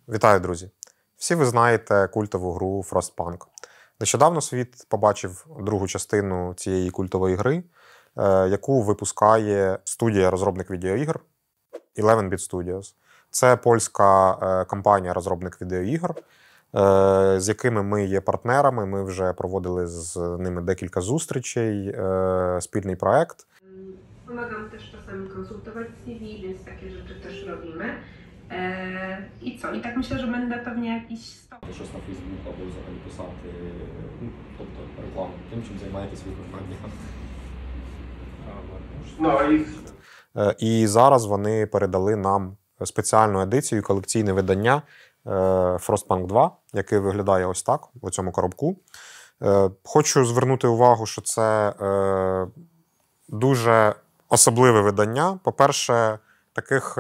Вітаю, друзі! Всі ви знаєте культову гру Frostpunk. Нещодавно світ побачив другу частину цієї культової гри, яку випускає студія-розробник відеоігр 11-Bit Studios. Це польська компанія-розробник відеоігр, з якими ми є партнерами. Ми вже проводили з ними декілька зустрічей, спільний проект. Pomagam też czasami konsultować CV, więc takie rzeczy też robimy. I co? I tak myślę, że będę pewnie jakiś stop. Щось на Фейсбук або взагалі писати, тобто рекламу тим, чим займаєтесь ви компанія. І зараз вони передали нам спеціальну едицію, колекційне видання Frostpunk 2, яке виглядає ось так, у цьому коробку. Хочу звернути увагу, що це дуже особливе видання. По-перше, таких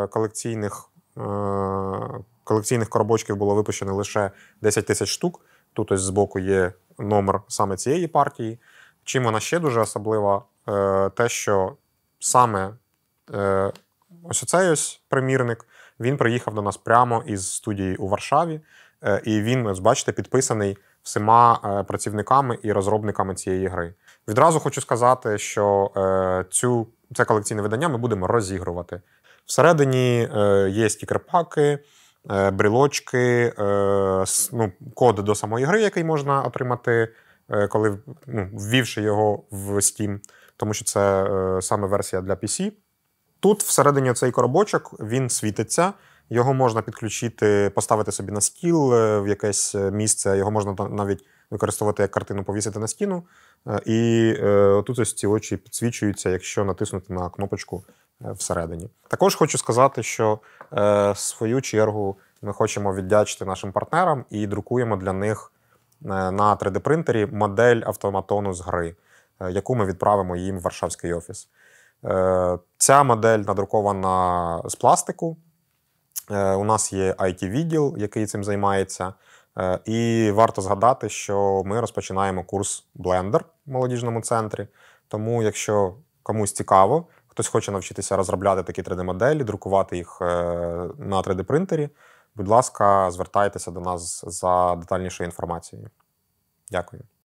колекційних коробочків було випущено лише 10 тисяч штук. Тут ось збоку є номер саме цієї партії. Чим вона ще дуже особлива? Те, що саме ось оцей ось примірник, він приїхав до нас прямо із студії у Варшаві. І він, ось бачите, підписаний всіма працівниками і розробниками цієї гри. Відразу хочу сказати, що це колекційне видання ми будемо розігрувати. Всередині є стікер-паки, брелочки, код до самої гри, який можна отримати, коли ввівши його в Steam, тому що це саме версія для PC. Тут всередині цей коробочок, він світиться, його можна підключити, поставити собі на стіл в якесь місце, його можна навіть використовувати як картину, повісити на стіну. І тут ось ці очі підсвічуються, якщо натиснути на кнопочку всередині. Також хочу сказати, що в свою чергу ми хочемо віддячити нашим партнерам і друкуємо для них на 3D-принтері модель автоматону з гри, яку ми відправимо їм в Варшавський офіс. Ця модель надрукована з пластику. У нас є IT-відділ, який цим займається. І варто згадати, що ми розпочинаємо курс Blender в молодіжному центрі. Тому, якщо комусь цікаво, хтось хоче навчитися розробляти такі 3D-моделі, друкувати їх на 3D-принтері, будь ласка, звертайтеся до нас за детальнішою інформацією. Дякую.